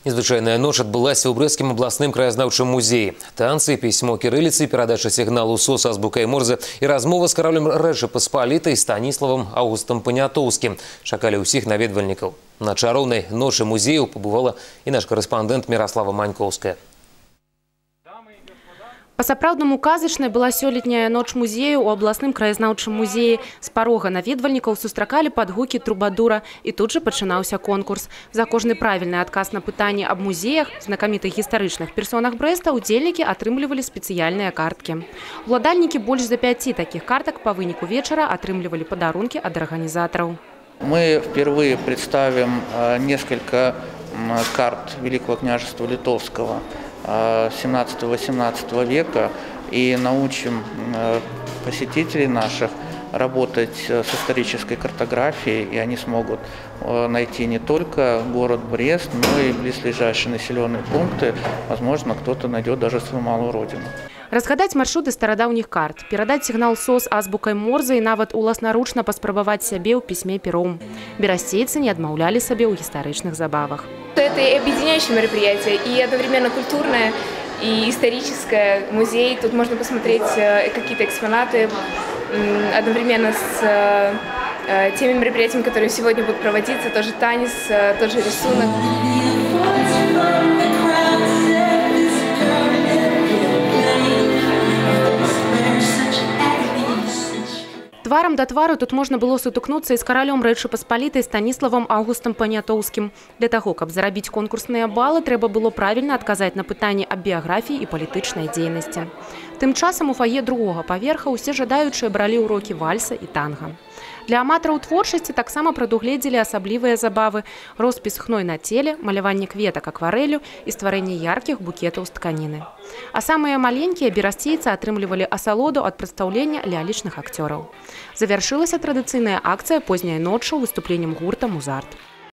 Незвычайная ноч адбылася ў брэсцкім абласным краязнаўчым музеі. Танцы, пісьмо кірыліцы, перадача сігналу СОС азбукай Морзе і размова з каролем Рэчы Паспалітай Станіславам Аўгустам Панятоўскім чакалі ўсіх наведвальнікаў. На чароўнай ночы музею пабывала і наш карэспандэнт Міраслава Манькоўская. Па-сапраўднаму казачнай была сёлетняя ноч музею ў абласным краязнаўчым музеі. З парога наведвальнікаў сустракалі падгукі трубадура, і тут жа пачынаўся конкурс. За кожны правільны адказ на пытанні аб музеях, знакамітых гістарычных персонах Брэста удзельнікі атрымлівалі спецыяльныя карткі. Уладальнікі больш за 5 такіх картак па выніку вечара атрымлівалі падарункі ад арганізатараў. Мы впервые представим несколько карт Великого княжества Литовского 17-18 века и научим посетителей наших работать с исторической картографией, и они смогут найти не только город Брест, но и близлежащие населенные пункты. Возможно, кто-то найдет даже свою малую родину. Разгадаць маршруты старадаўніх карт, перадаць сігнал СОС азбукай Морзе і нават уласнаручна паспрабаваць сябе ў пісьме пером. Берасцейцы не адмаўлялі сабе ў гістарычных забавах. Это и объединяющее мероприятие, и одновременно культурное, и историческое. Музей, тут можно посмотреть какие-то экспонаты, одновременно с теми мероприятиями, которые сегодня будут проводиться, тоже танец, тот же рисунок. Тварам да твару тут можна было сутыкнуцца і з каралём Рэчы Паспалітай Станіславам Аўгустам Панятоўскім. Для таго, каб зарабіць конкурсныя балы, трэба было правільна адказаць на пытанні аб біяграфіі і палітычнай дзейнасці. Тым часам у фае другога паверха ўсе жадаючыя бралі ўрокі вальса і танга. Для аматараў творчасці таксама прадугледзелі асаблівыя забавы, роспіс хной на целе, маляванне кветак акварэлю і стварэнне яркіх букетаў з тканіны. А самыя маленькія берасцейцы атрымлівалі асалоду ад прадстаўлення лялечных акцёраў. Завяршылася традыцыйная акцыя позняй ноччу выступленнем гурта «Музарт».